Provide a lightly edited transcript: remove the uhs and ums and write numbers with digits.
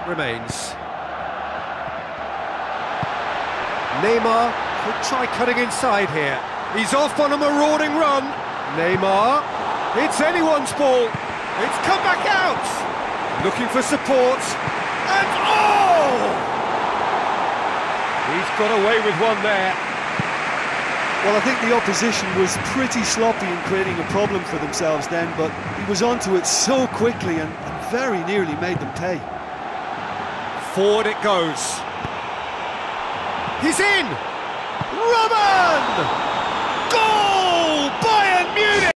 remains. Neymar could try cutting inside here. He's off on a marauding run. Neymar, it's anyone's ball. It's come back out. Looking for support. And oh! He's got away with one there. Well, I think the opposition was pretty sloppy in creating a problem for themselves then, but he was onto it so quickly and very nearly made them pay. Forward it goes. He's in! Robin! Goal!